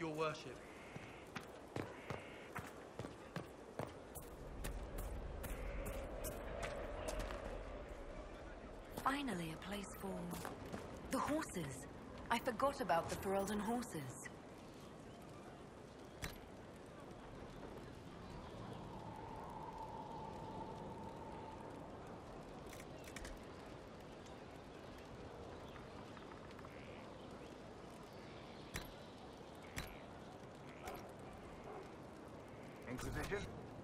Your worship. Finally, a place for the horses. I forgot about the Ferelden horses. Inquisition?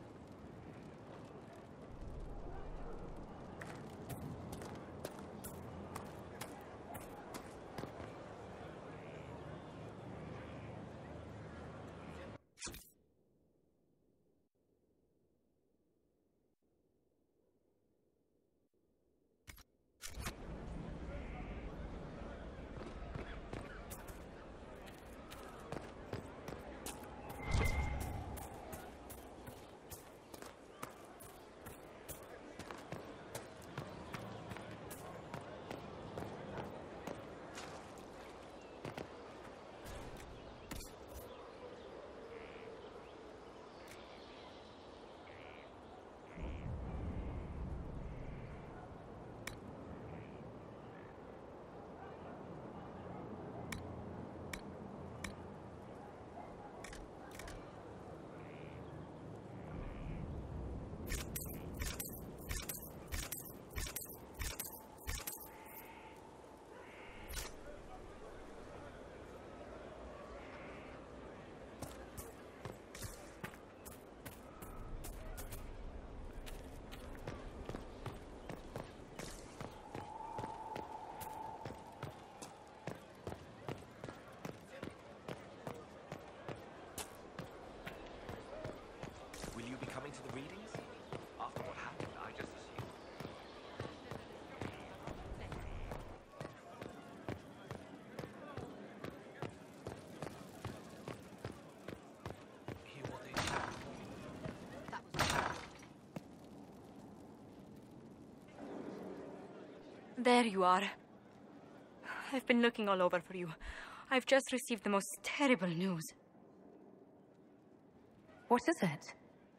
Will you be coming to the readings? After what happened, I just assumed. Hear what they say. There you are. I've been looking all over for you. I've just received the most terrible news. What is it?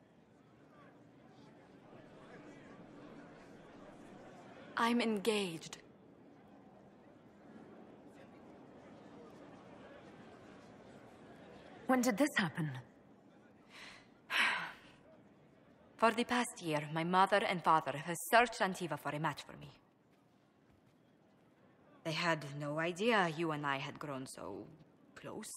I'm engaged. When did this happen? For the past year, my mother and father have searched Antiva for a match for me. They had no idea you and I had grown so close.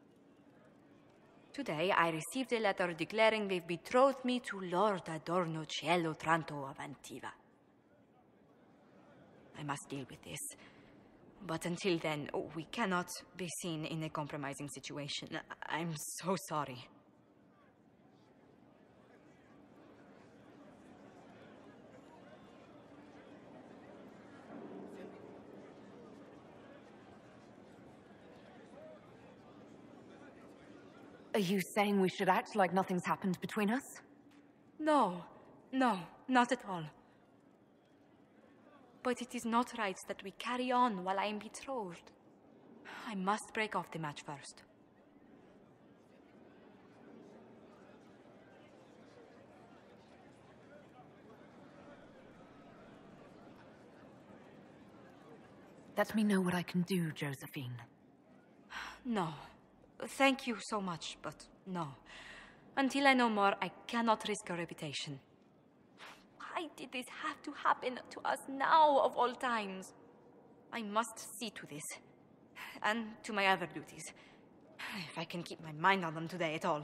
Today, I received a letter declaring they've betrothed me to Lord Adorno Cielo Tranto of Antiva. I must deal with this. But until then, we cannot be seen in a compromising situation. I'm so sorry. Are you saying we should act like nothing's happened between us? No, not at all. But it is not right that we carry on while I am betrothed. I must break off the match first. Let me know what I can do, Josephine. No. Thank you so much, but no. Until I know more, I cannot risk our reputation. Why did this have to happen to us now, of all times? I must see to this. And to my other duties. If I can keep my mind on them today at all.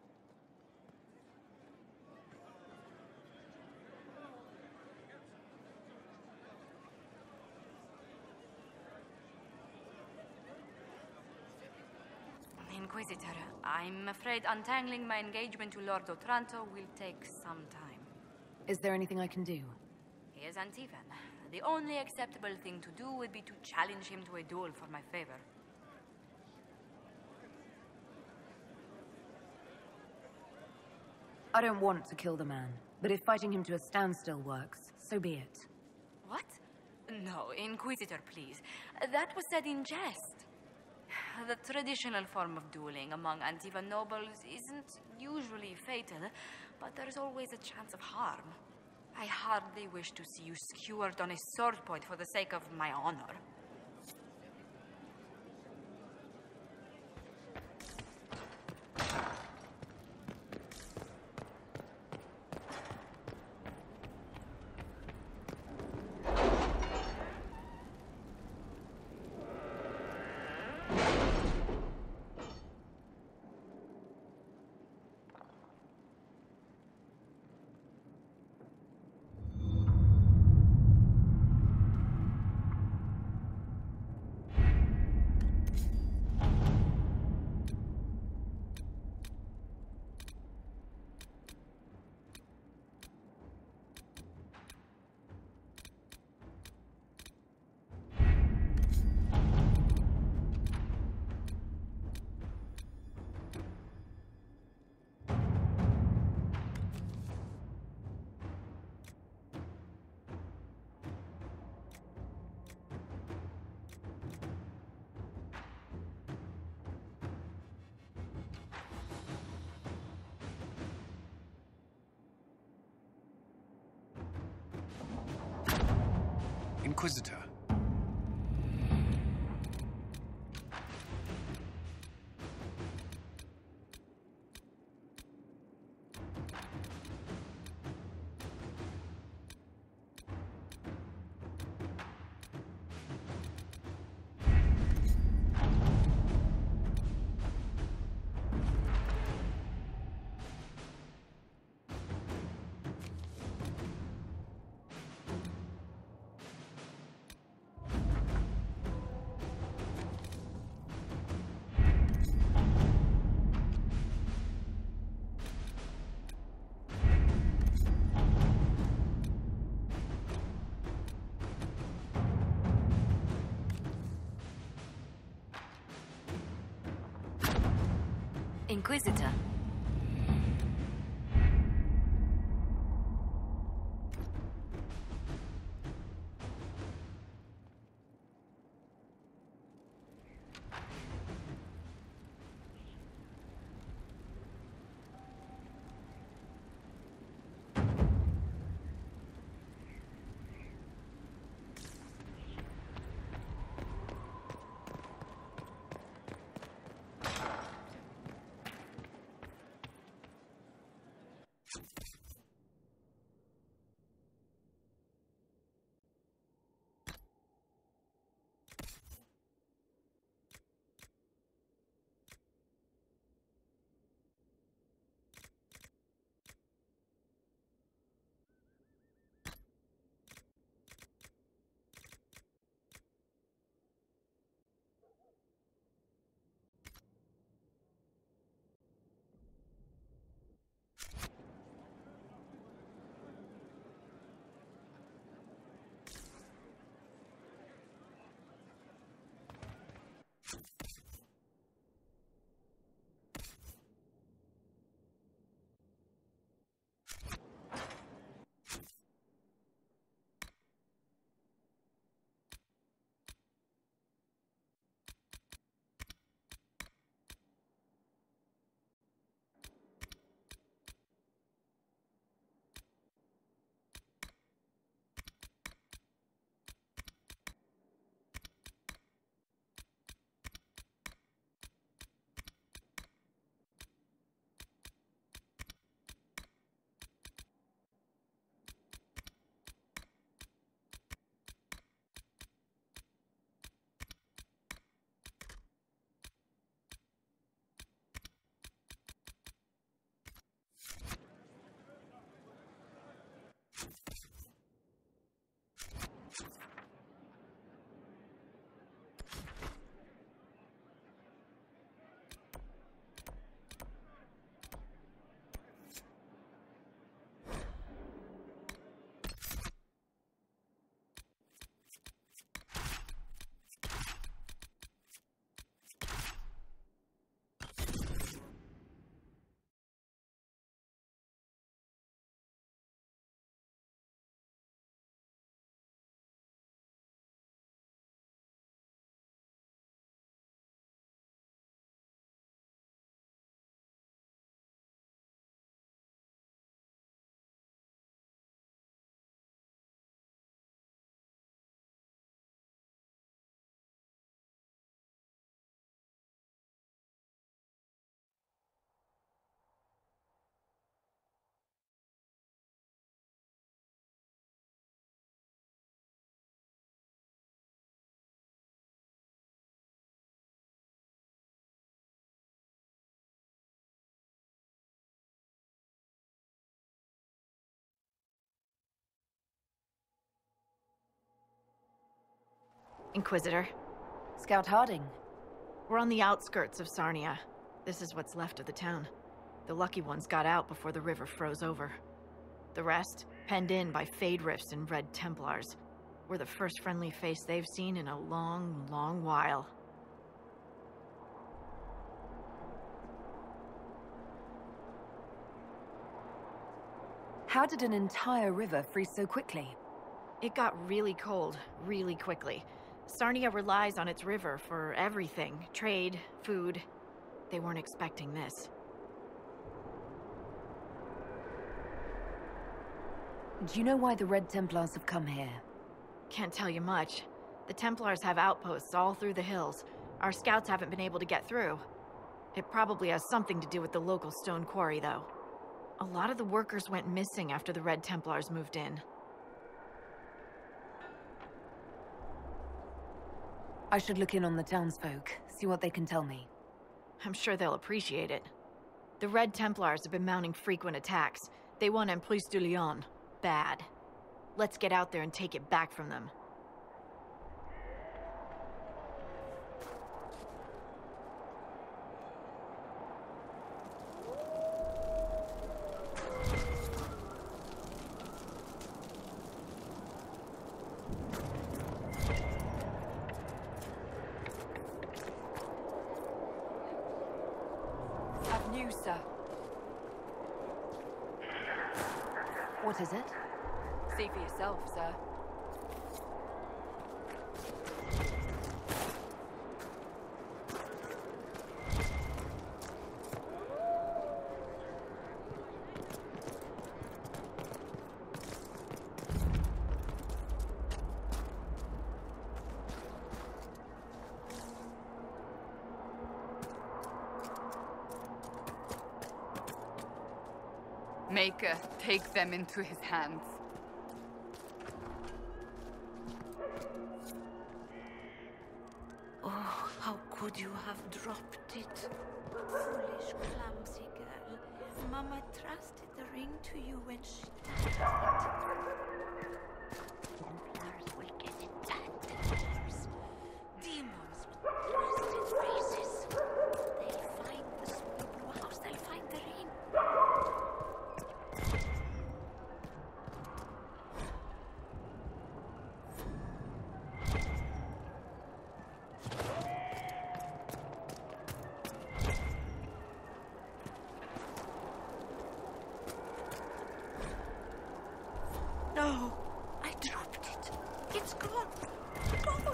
Inquisitor, I'm afraid untangling my engagement to Lord Otranto will take some time. Is there anything I can do? He is Antivan. The only acceptable thing to do would be to challenge him to a duel for my favor. I don't want to kill the man, but if fighting him to a standstill works, so be it. What? No, Inquisitor, please. That was said in jest. The traditional form of dueling among Antiva nobles isn't usually fatal, but there's always a chance of harm. I hardly wish to see you skewered on a sword point for the sake of my honor. Inquisitor. Inquisitor. Inquisitor. Scout Harding. We're on the outskirts of Sarnia. This is what's left of the town. The lucky ones got out before the river froze over. The rest, penned in by Fade Rifts and Red Templars. We're the first friendly face they've seen in a long, long while. How did an entire river freeze so quickly? It got really cold, really quickly. Sarnia relies on its river for everything. Trade, food. They weren't expecting this. Do you know why the Red Templars have come here? Can't tell you much. The Templars have outposts all through the hills. Our scouts haven't been able to get through. It probably has something to do with the local stone quarry, though. A lot of the workers went missing after the Red Templars moved in. I should look in on the townsfolk, see what they can tell me. I'm sure they'll appreciate it. The Red Templars have been mounting frequent attacks. They want Emprise de Lyon. Bad. Let's get out there and take it back from them. Avenue, sir. What is it? See for yourself, sir. Maker, take them into his hands. Oh, how could you have dropped it? Foolish, clumsy girl. Mama trusted the ring to you when she died. Templars will get it bad. Demons with twisted faces. They'll find the small blue house. They'll find the ring. No, I dropped it. It's gone. Gone.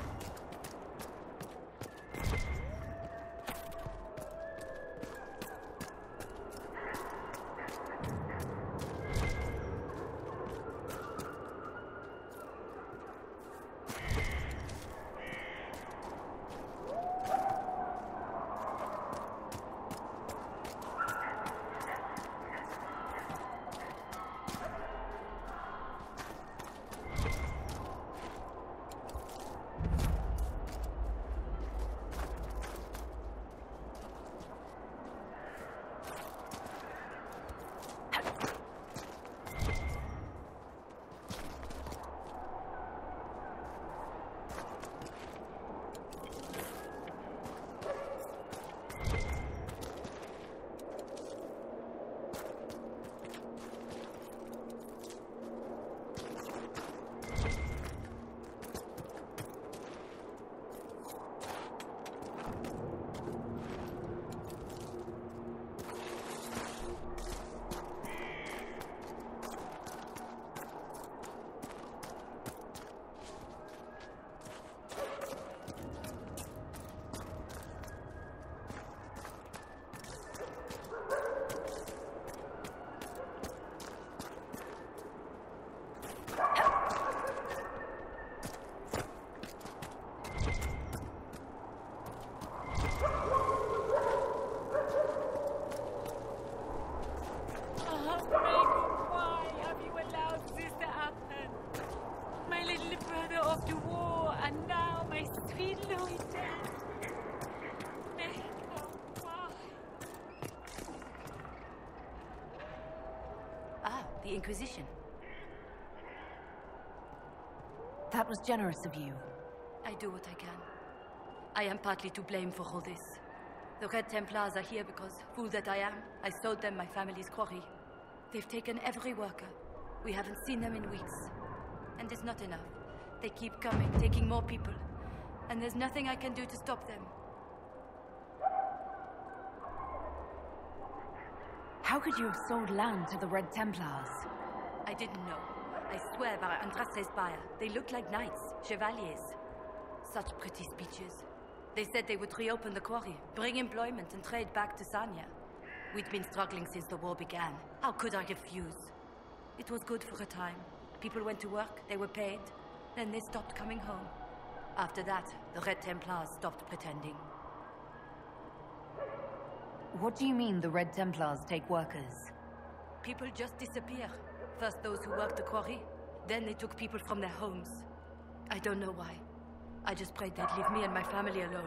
The Inquisition. That was generous of you. I do what I can. I am partly to blame for all this. The Red Templars are here because, fool that I am, I sold them my family's quarry. They've taken every worker. We haven't seen them in weeks. And it's not enough. They keep coming, taking more people. And there's nothing I can do to stop them. How could you have sold land to the Red Templars? I didn't know. I swear by Andraste's buyer. They look like knights, chevaliers. Such pretty speeches. They said they would reopen the quarry, bring employment and trade back to Sarnia. We'd been struggling since the war began. How could I refuse? It was good for a time. People went to work, they were paid. Then they stopped coming home. After that, the Red Templars stopped pretending. What do you mean the Red Templars take workers? People just disappear. First those who worked the quarry, then they took people from their homes. I don't know why. I just prayed they'd leave me and my family alone.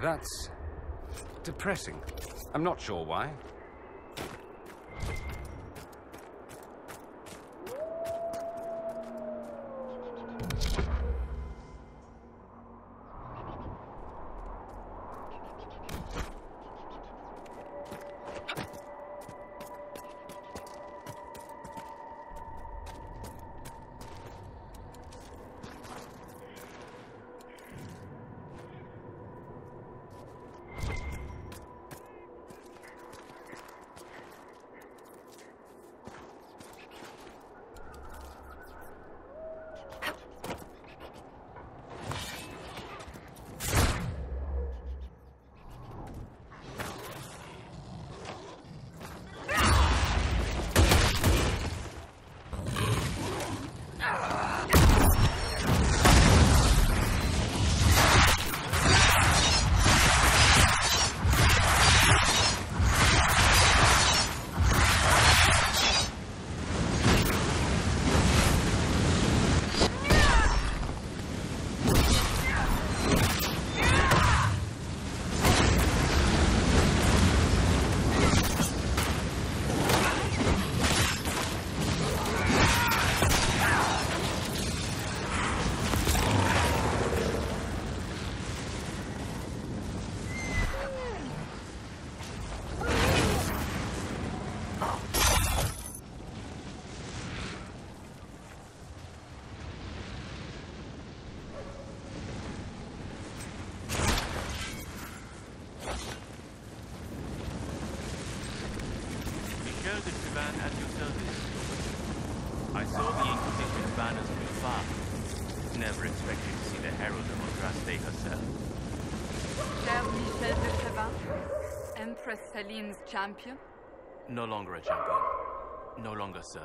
That's depressing. I'm not sure why. At your service. I saw the Inquisition banners from afar. Never expected to see the Herald of Andraste herself. Cher Michel de Trevin, Empress Celine's champion? No longer a champion. No longer, sir.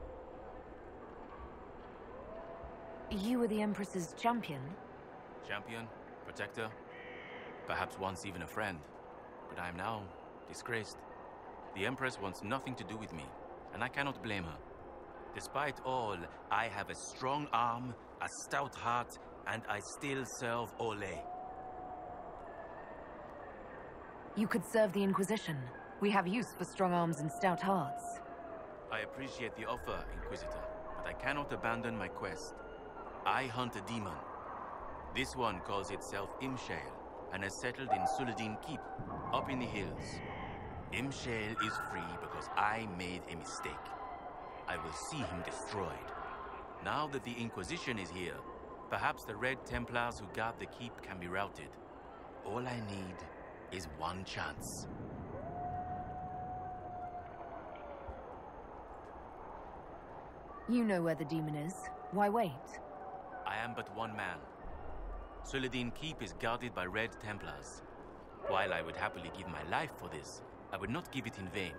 You were the Empress's champion? Champion? Protector? Perhaps once even a friend. But I am now disgraced. The Empress wants nothing to do with me, and I cannot blame her. Despite all, I have a strong arm, a stout heart, and I still serve Ole. You could serve the Inquisition. We have use for strong arms and stout hearts. I appreciate the offer, Inquisitor, but I cannot abandon my quest. I hunt a demon. This one calls itself Imshale, and has settled in Suladin Keep, up in the hills. Imshale is free because I made a mistake. I will see him destroyed. Now that the Inquisition is here, perhaps the Red Templars who guard the keep can be routed. All I need is one chance. You know where the demon is. Why wait? I am but one man. Suladin Keep is guarded by Red Templars. While I would happily give my life for this, I would not give it in vain.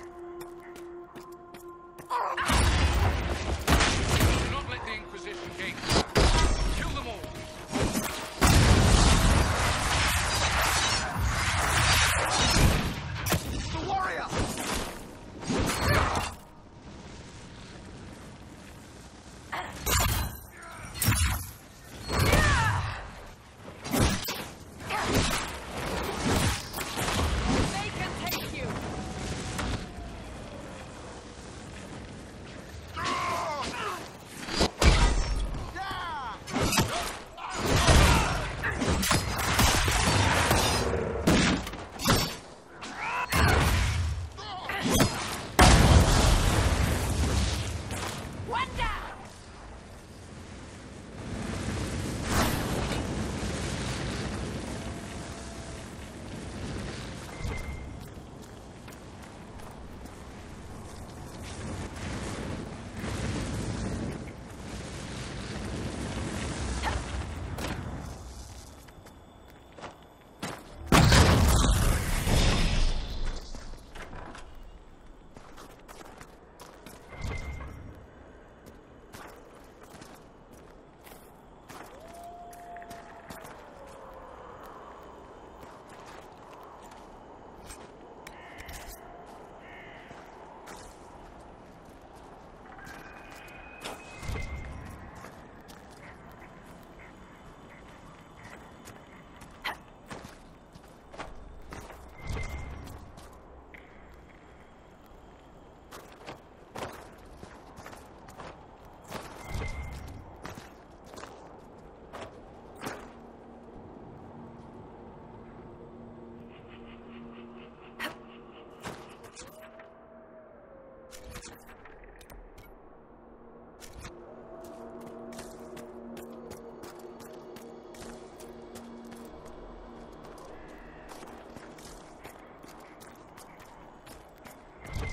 Do not let the Inquisition gain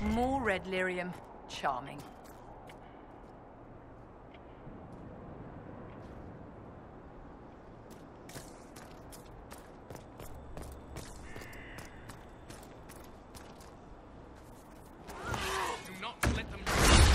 More red lyrium. Charming. Do not let them...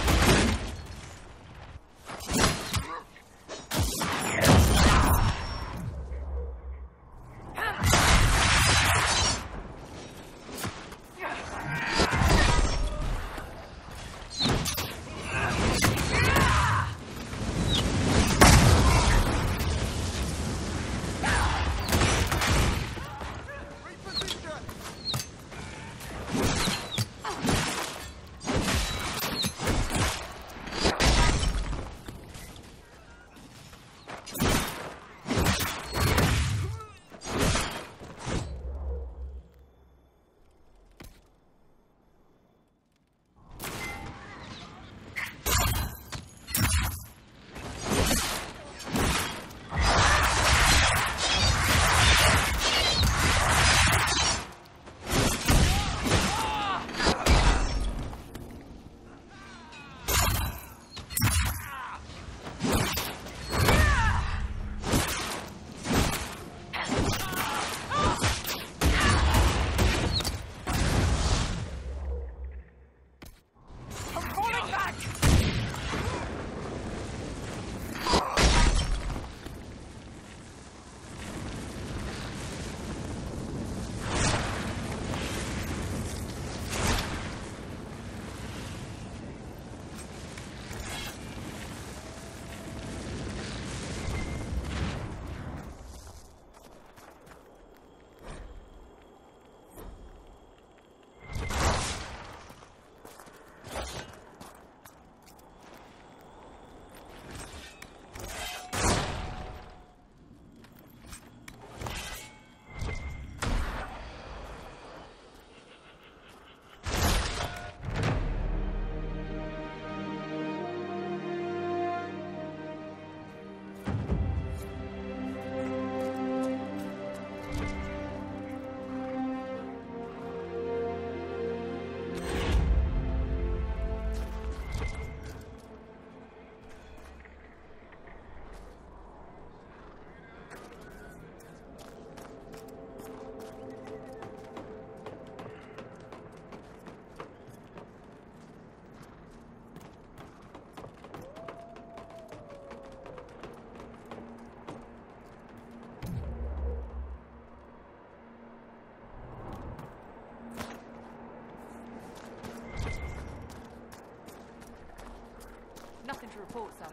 Nothing to report, sir.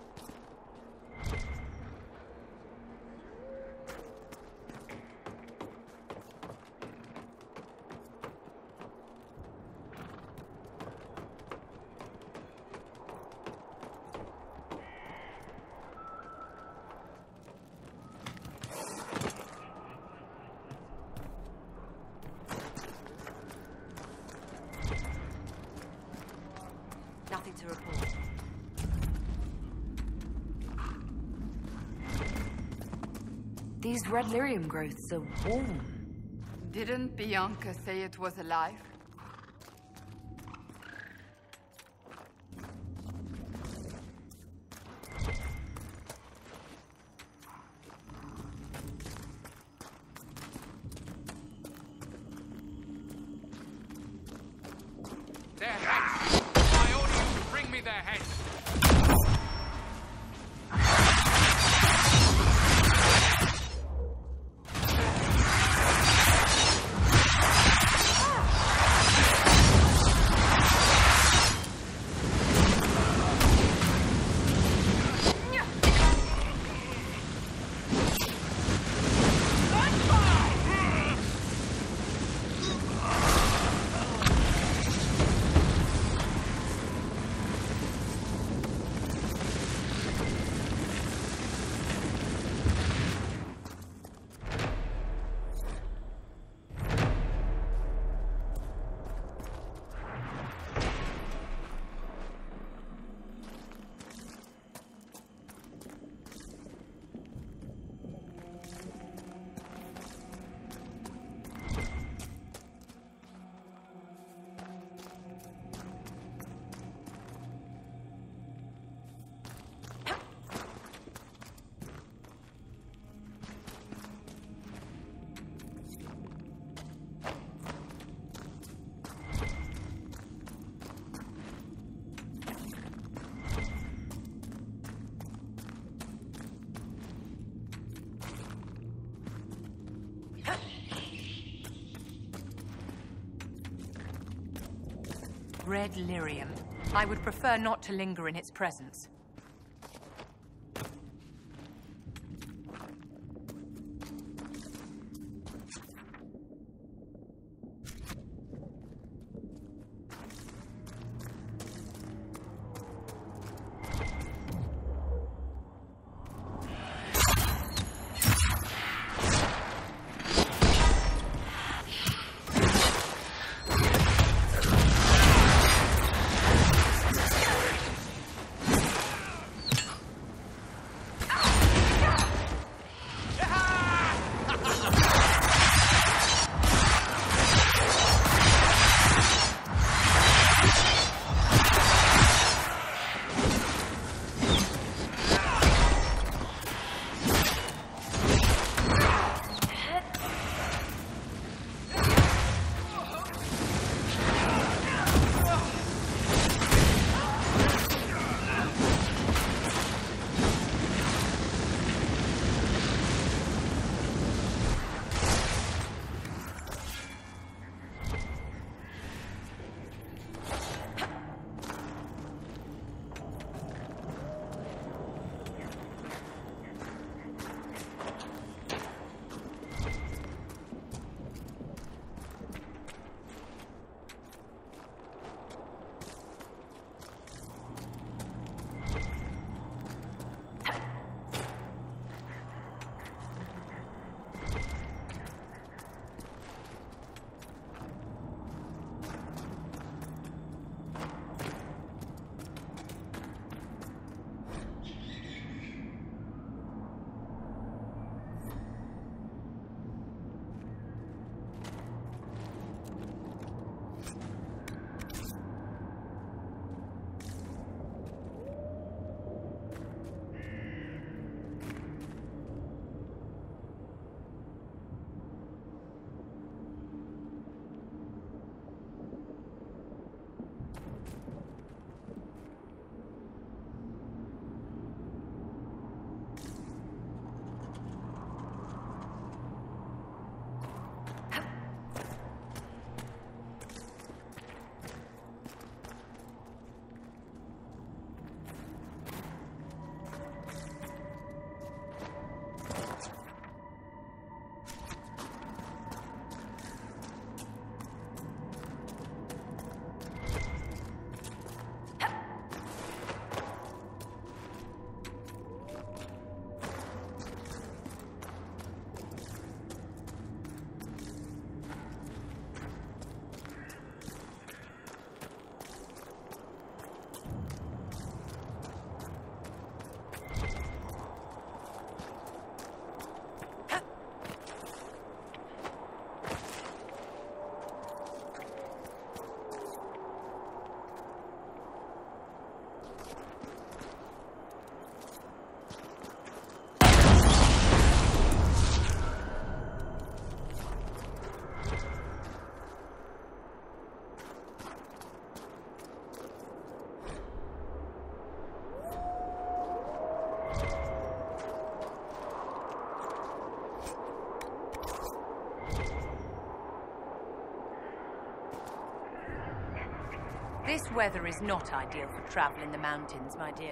Nothing to report. These red lyrium growths are warm. Didn't Bianca say it was alive? Their heads! I order you to bring me their heads! Red lyrium. I would prefer not to linger in its presence. This weather is not ideal for travel in the mountains, my dear.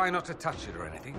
Try not to touch it or anything.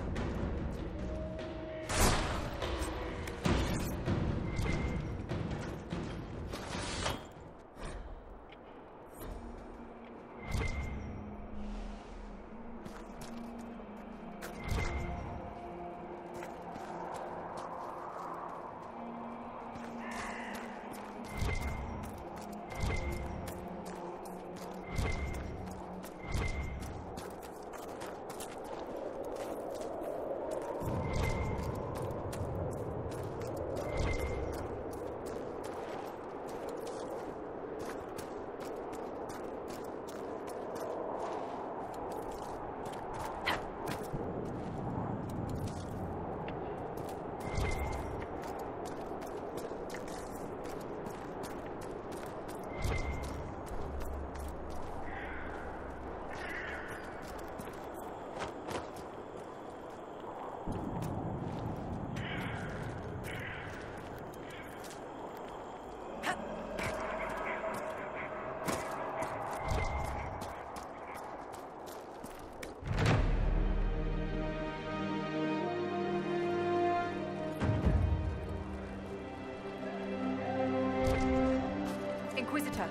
Inquisitor.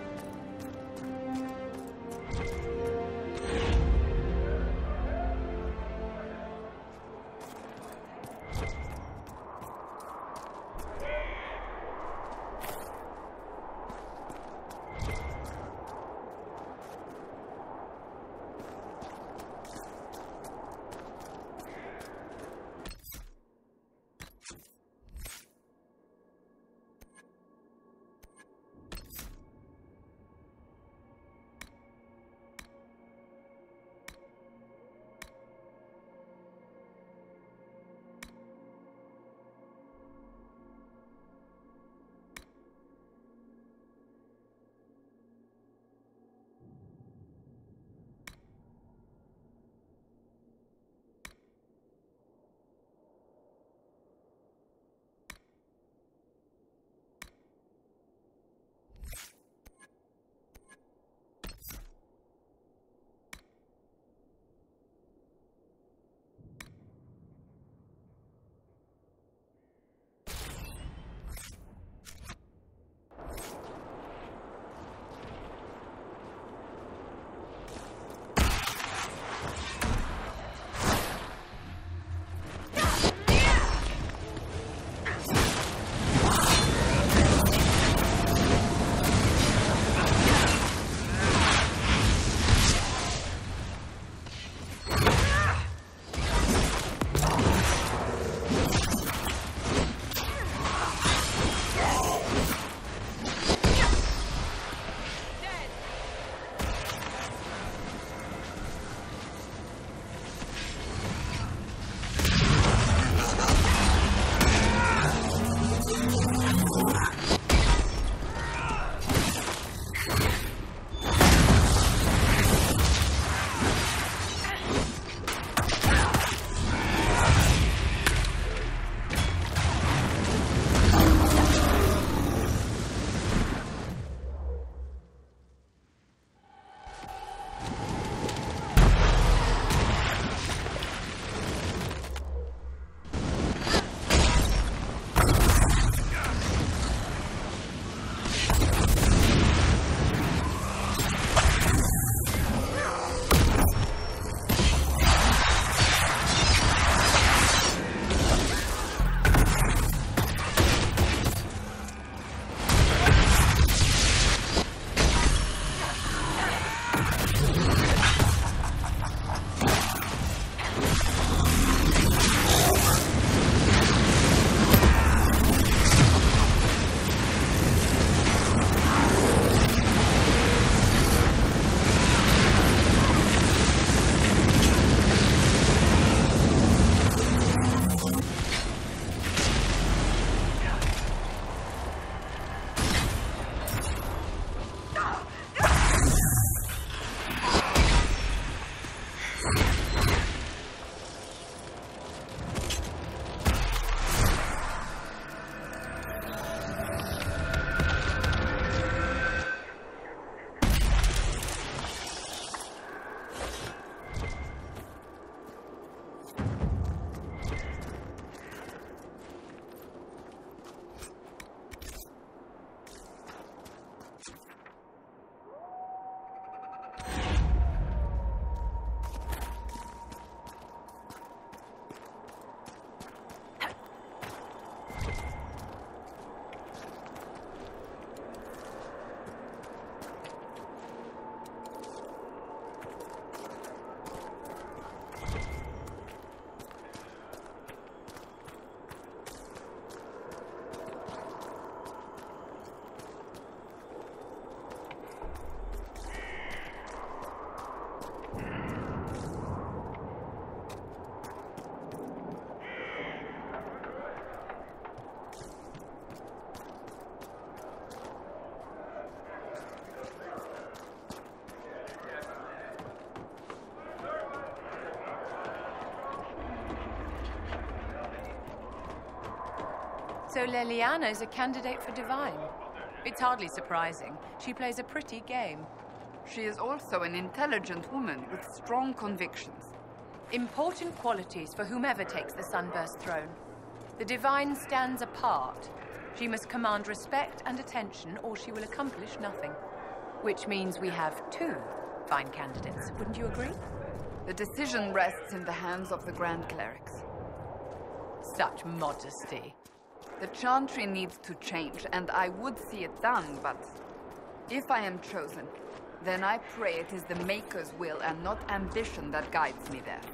So Leliana's a candidate for Divine. It's hardly surprising. She plays a pretty game. She is also an intelligent woman with strong convictions. Important qualities for whomever takes the Sunburst throne. The Divine stands apart. She must command respect and attention, or she will accomplish nothing. Which means we have two fine candidates. Wouldn't you agree? The decision rests in the hands of the Grand Clerics. Such modesty. The Chantry needs to change, and I would see it done, but if I am chosen, then I pray it is the Maker's will and not ambition that guides me there.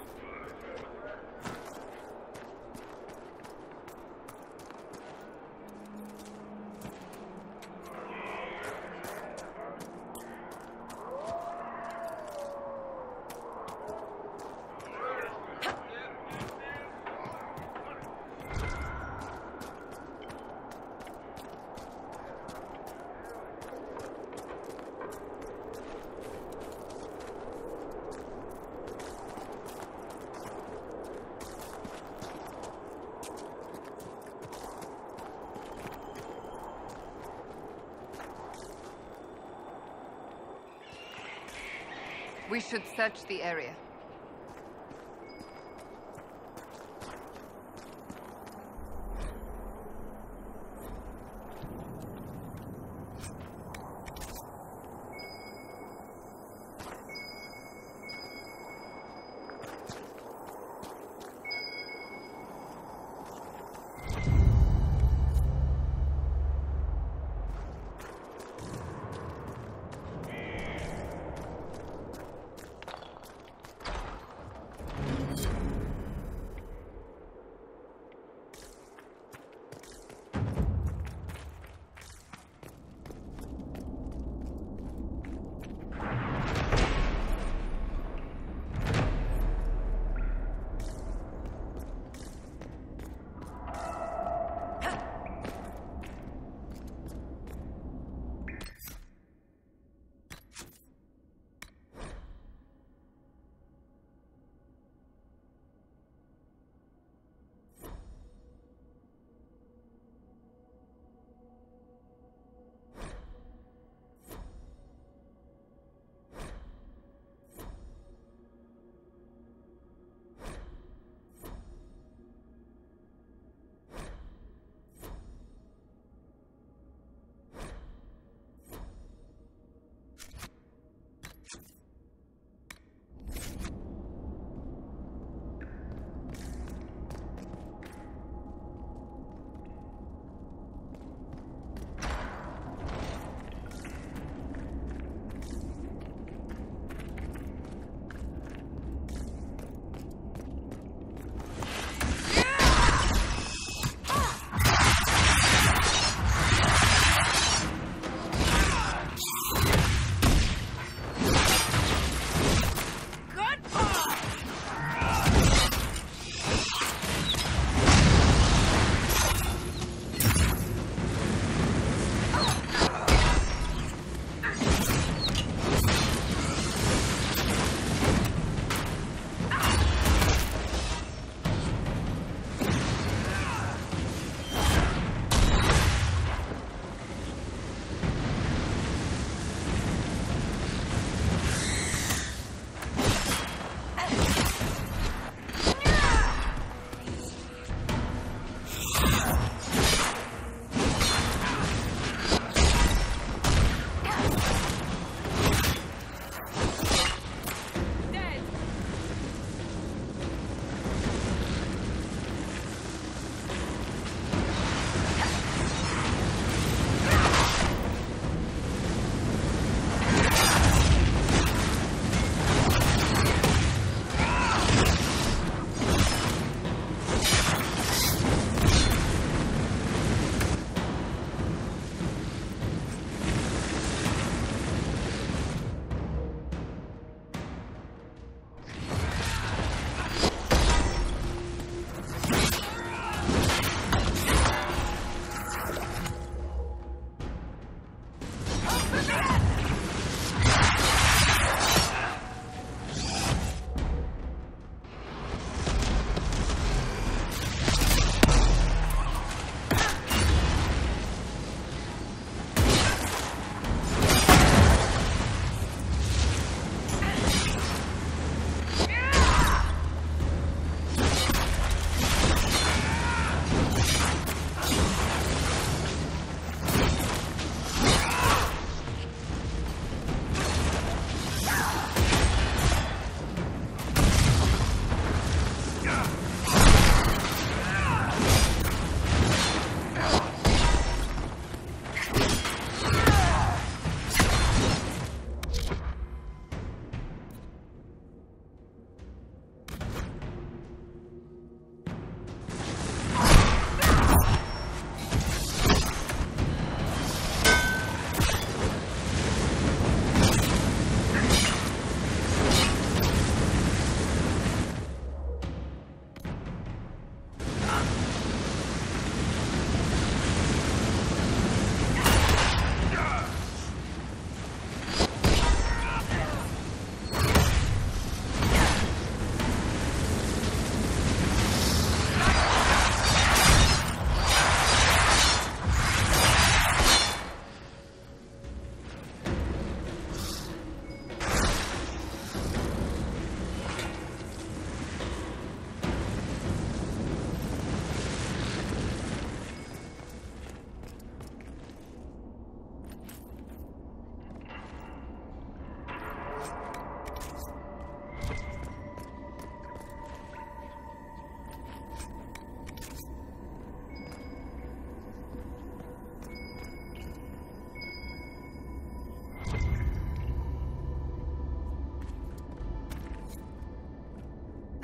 We should search the area.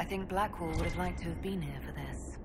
I think Blackwall would have liked to have been here for this.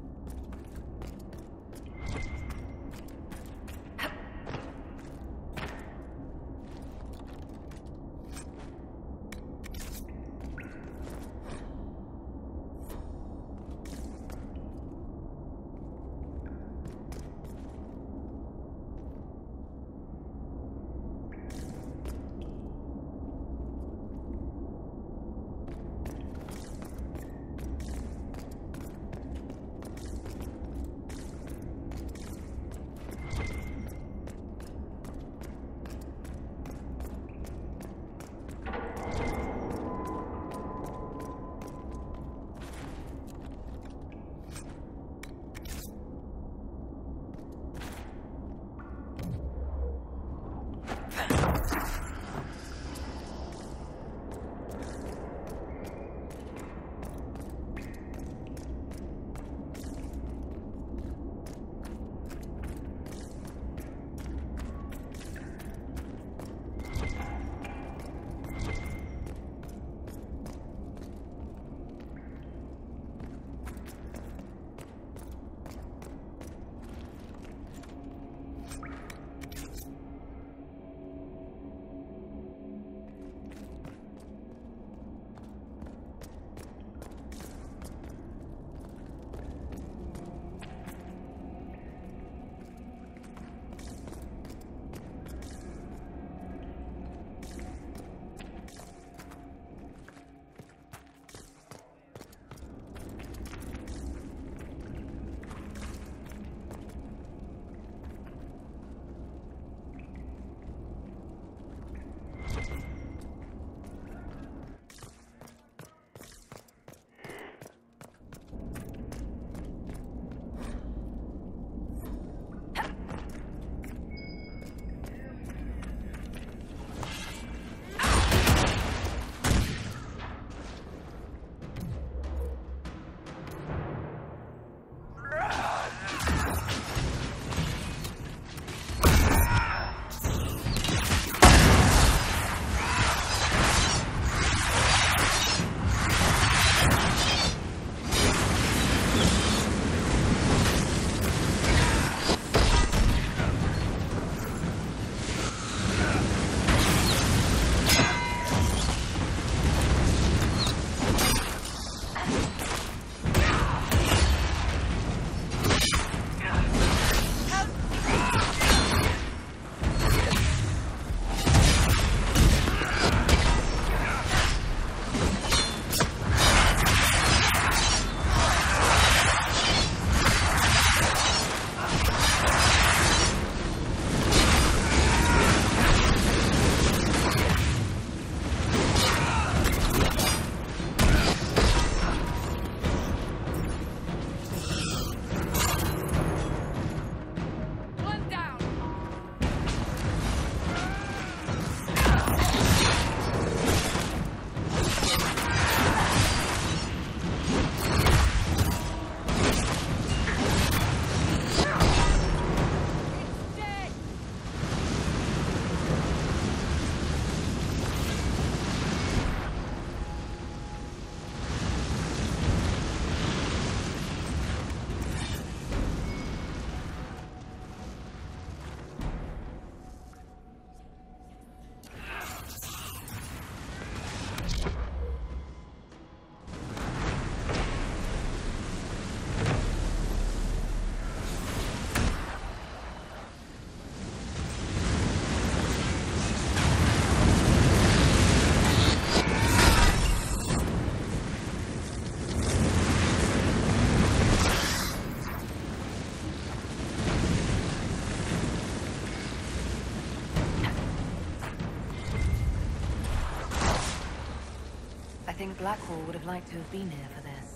I think Blackwall would have liked to have been here for this.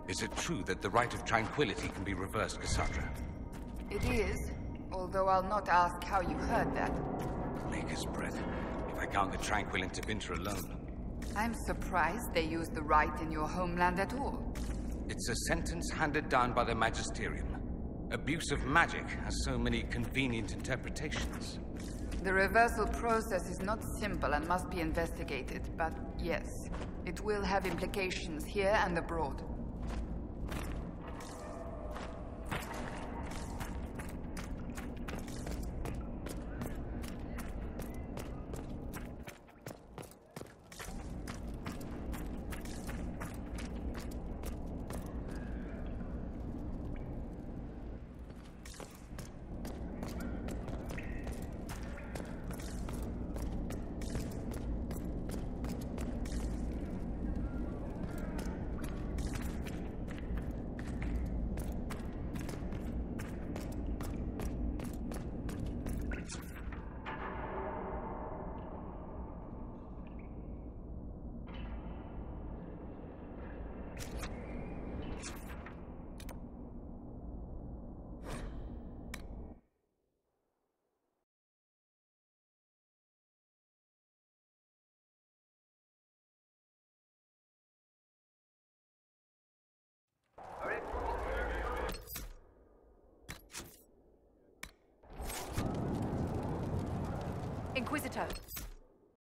Is it true that the Rite of Tranquility can be reversed, Cassandra? It is, although I'll not ask how you heard that. Maker's breath. If I can't get Tranquil into Winter alone. I'm surprised they use the rite in your homeland at all. It's a sentence handed down by the Magisterium. Abuse of magic has so many convenient interpretations. The reversal process is not simple and must be investigated, but yes, it will have implications here and abroad. Inquisitor,